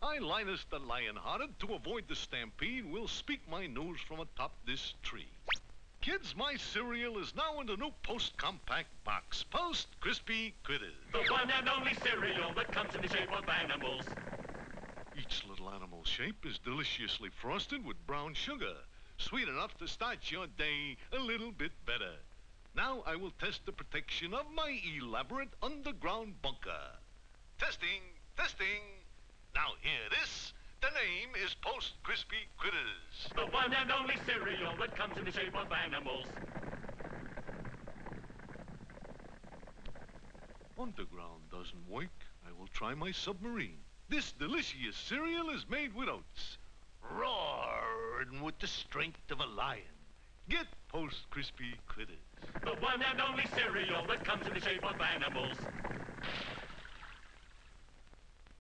I, Linus the Lion-Hearted, to avoid the stampede, will speak my news from atop this tree. Kids, my cereal is now in the new Post-Compact box. Post Crispy Critters. The one and only cereal that comes in the shape of animals. Each little animal shape is deliciously frosted with brown sugar, sweet enough to start your day a little bit better. Now I will test the protection of my elaborate underground bunker. Testing, testing. Now hear this. The name is Post Crispy Critters. The one and only cereal that comes in the shape of animals. Underground doesn't work. I will try my submarine. This delicious cereal is made with oats, roaring with the strength of a lion. Get Post Crispy Critters. The one and only cereal that comes in the shape of animals.